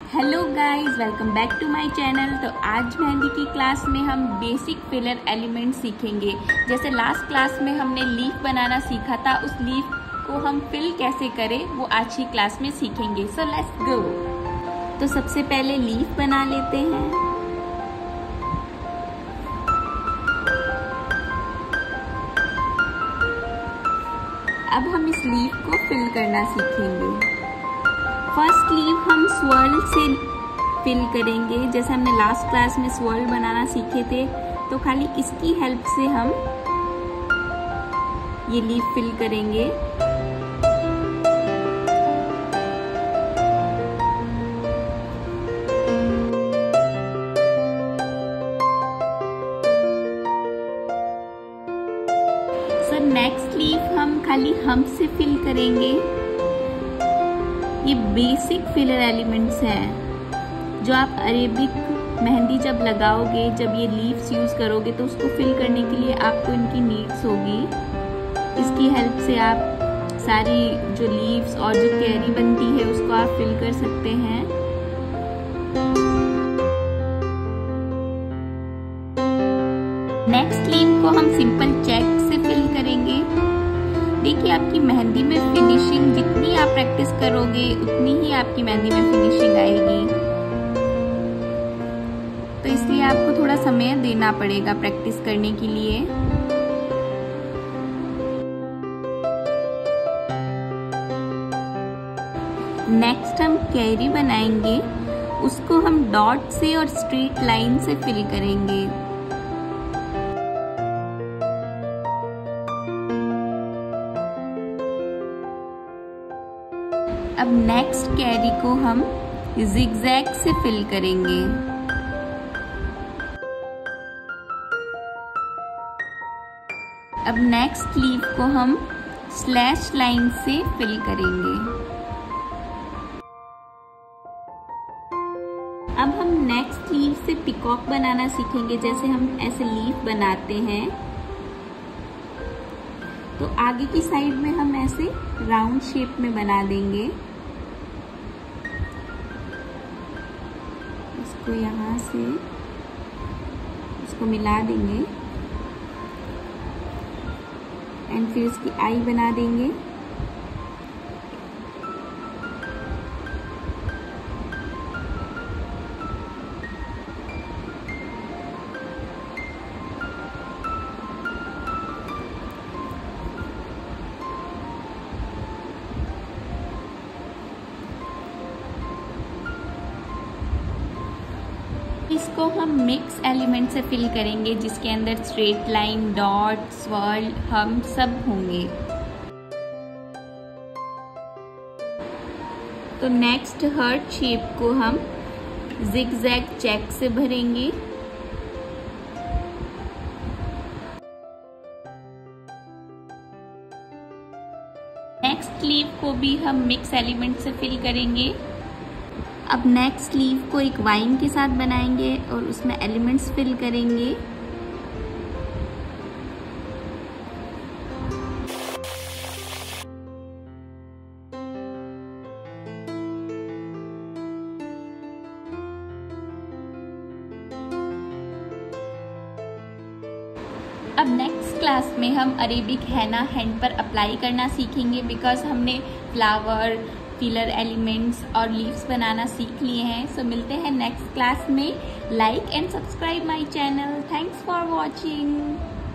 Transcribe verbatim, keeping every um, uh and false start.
Hello guys, welcome back to my channel. तो आज मेहंदी की क्लास में हम बेसिक फिलर एलिमेंट सीखेंगे। जैसे लास्ट क्लास में हमने लीफ बनाना सीखा था, उस लीफ को हम फिल कैसे करें वो आज की क्लास में सीखेंगे। So let's go. तो सबसे पहले लीफ बना लेते हैं। अब हम इस लीफ को फिल करना सीखेंगे। फर्स्ट लीफ हम स्वर्ल से फिल करेंगे। जैसे हमने लास्ट क्लास में स्वर्ल बनाना सीखे थे, तो खाली इसकी हेल्प से हम ये लीफ फिल करेंगे। सो नेक्स्ट लीफ हम खाली हम से फिल करेंगे। ये बेसिक फिलर एलिमेंट्स हैं जो आप अरेबिक मेहंदी जब लगाओगे, जब ये लीव्स यूज करोगे तो उसको फिल करने के लिए आपको इनकी नीड्स होगी। इसकी हेल्प से आप सारी जो लीव्स और जो कैरी बनती है उसको आप फिल कर सकते हैं। नेक्स्ट लीव को हम सिंपल चेक से फिल करेंगे। देखिए, आपकी मेहंदी में फिनिशिंग जितनी आप प्रैक्टिस करोगे उतनी ही आपकी मेहंदी में फिनिशिंग आएगी। तो इसलिए आपको थोड़ा समय देना पड़ेगा प्रैक्टिस करने के लिए। नेक्स्ट हम कैरी बनाएंगे। उसको हम डॉट से और स्ट्रेट लाइन से फिल करेंगे। अब नेक्स्ट कैरी को हम जिगजैग से फिल करेंगे। अब नेक्स्ट लीफ को हम स्लैश लाइन से फिल करेंगे। अब हम नेक्स्ट लीफ से पिकॉक बनाना सीखेंगे। जैसे हम ऐसे लीफ बनाते हैं तो आगे की साइड में हम ऐसे राउंड शेप में बना देंगे। इसको यहाँ से इसको मिला देंगे एंड फिर इसकी आई बना देंगे। इसको हम मिक्स एलिमेंट से फिल करेंगे, जिसके अंदर स्ट्रेट लाइन, डॉट, स्वर्ल, हम सब होंगे। तो नेक्स्ट हार्ट शेप को हम जिगजैग चेक से भरेंगे। नेक्स्ट लीफ को भी हम मिक्स एलिमेंट से फिल करेंगे। अब नेक्स्ट लीव को एक वाइन के साथ बनाएंगे और उसमें एलिमेंट्स फिल करेंगे। अब नेक्स्ट क्लास में हम अरेबिक हैना हैंड पर अप्लाई करना सीखेंगे, बिकॉज हमने फ्लावर, फिलर एलिमेंट्स और लीव्स बनाना सीख लिए हैं। सो मिलते हैं नेक्स्ट क्लास में। Like and subscribe my channel. Thanks for watching.